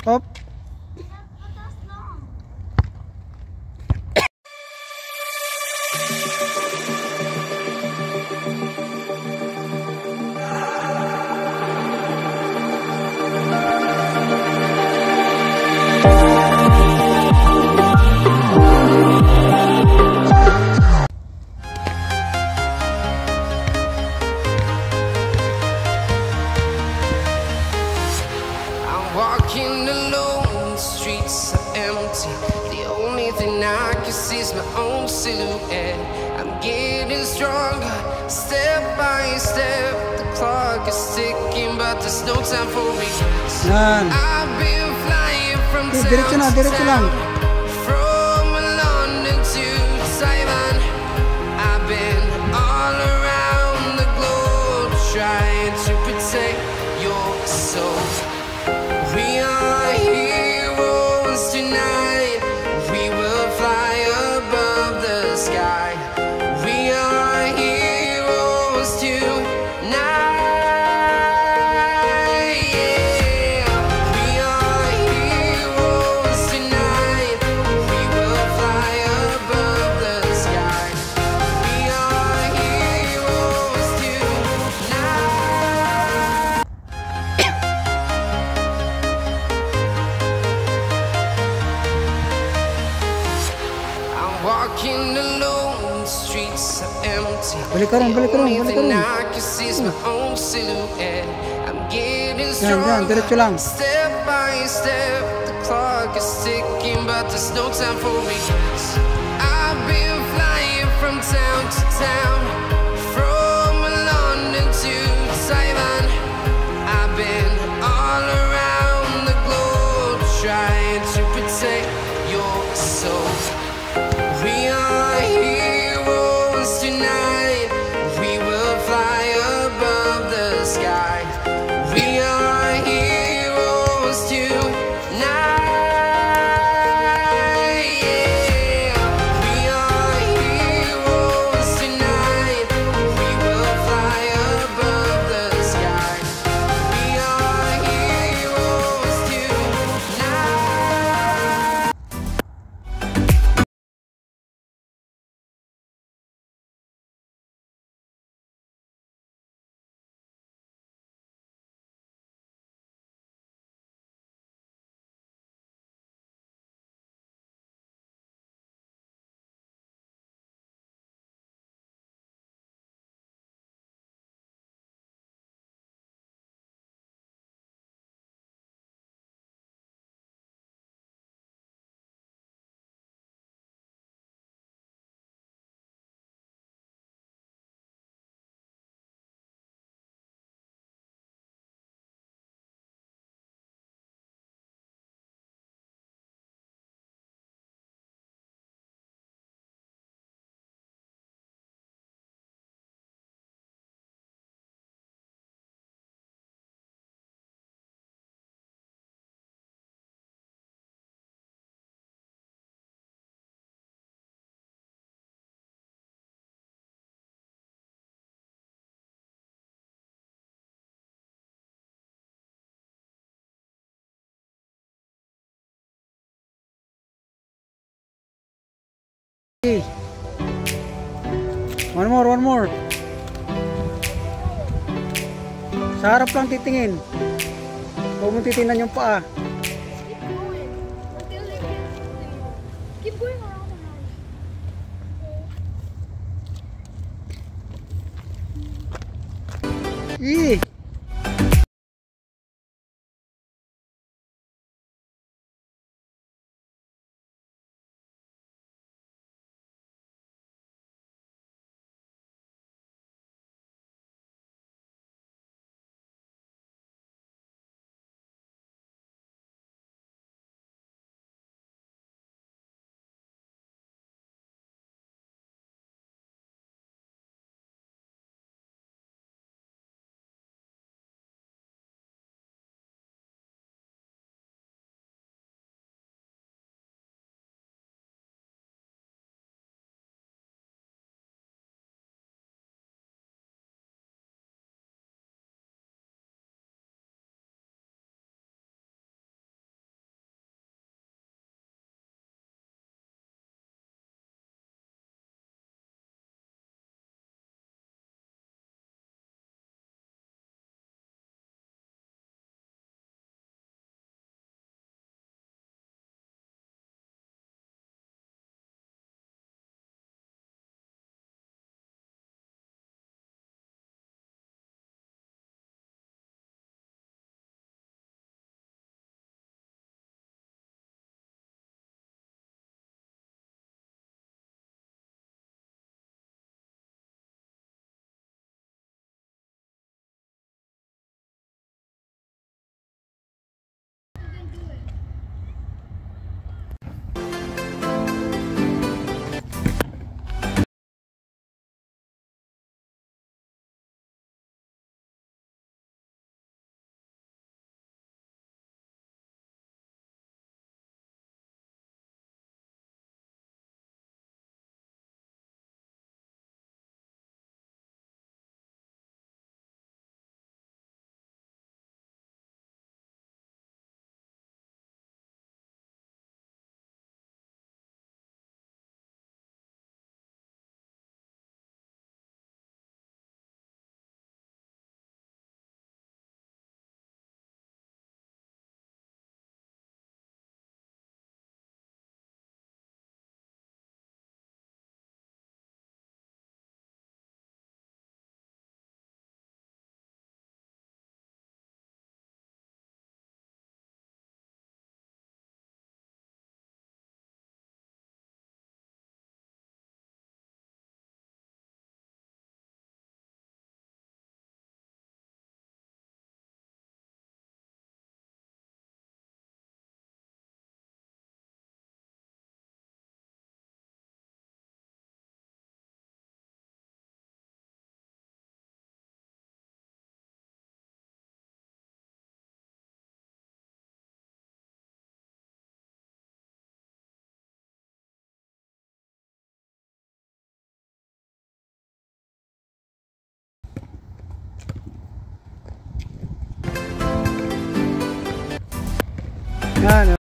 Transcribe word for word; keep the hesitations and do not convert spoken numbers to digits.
Hop. Walking alone, the streets are empty. The only thing I can see is my own silhouette. I'm getting stronger, step by step. The clock is ticking, but there's no time for regrets. Yan. I've been flying from Eh, town diretso na, to diretso lang. town, from London to Taiwan. I've been all around the globe trying to protect your soul. We are heroes tonight. We will fly above the sky. We are heroes tonight. Yeah. We are heroes tonight. We will fly above the sky. We are heroes tonight. I'm walking alone, the streets are empty. Balik ka ron, balik ka ron, The only balik ka thing ron. I can see is my own silhouette. I'm getting Yan, yan, diretso stronger, lang. step by step. The clock is ticking, but there's no time for regrets. I've been flying from town to town, from London to Taiwan. I've been all around the globe trying to protect your soul. We are heroes tonight. We will fly above the sky. We are heroes tonight. Yeah. We are heroes tonight. We will fly above the sky. We are heroes tonight. Okay. One more, one more. Sa harap lang titingin. Huwag mong titingnan yung paa. Keep going until they get anymore. Keep going around and around. Eh. Yan.